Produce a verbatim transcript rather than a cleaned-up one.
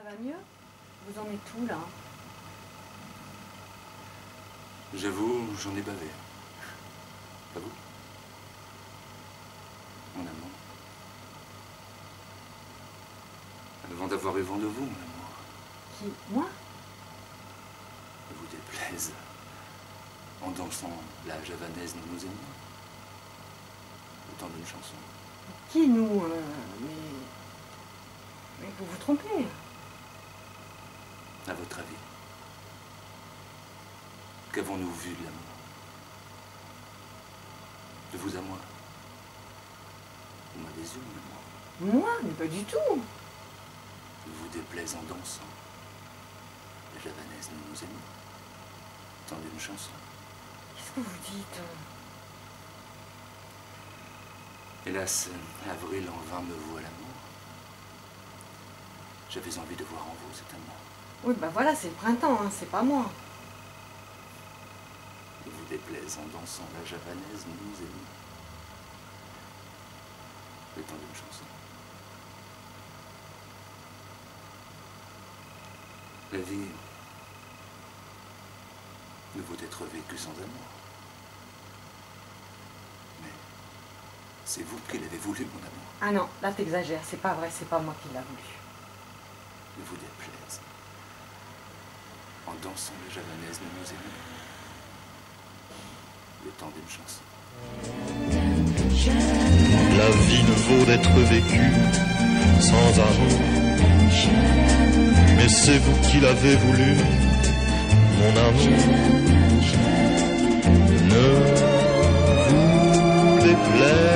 va mieux? Vous en êtes où, là? J'avoue, j'en ai bavé. Pas vous? Mon amour. Avant d'avoir eu vent de vous, mon amour. Qui? Moi? Ne vous déplaise. En dansant la javanaise, nous nous aimons. Le temps d'une chanson. Qui, nous? euh, Mais... Mais vous vous trompez. À votre avis, qu'avons-nous vu de l'amour? De vous à moi? Au moins des yeux, mon amour. Moi? Mais pas du tout. Ne vous déplaise en dansant. La javanaise, nous nous aimons. Le temps d'une chanson. Qu'est-ce que vous dites? Hélas, avril en vain me voit l'amour. J'avais envie de voir en vous cet amour. Oui, bah voilà, c'est le printemps, hein, c'est pas moi. Ne vous déplaise en dansant la javanaise, nous nous aimons. Le temps d'une chanson. La vie ne vaut être vécue sans amour. Mais c'est vous qui l'avez voulu, mon amour. Ah non, là t'exagères, c'est pas vrai, c'est pas moi qui l'a voulu. Ne vous déplaise. En dansant la javanaise, nous nous aimons. Le temps d'une chanson. La vie ne vaut d'être vécue sans amour. Mais c'est vous qui l'avez voulu, mon amour. Ne vous déplaise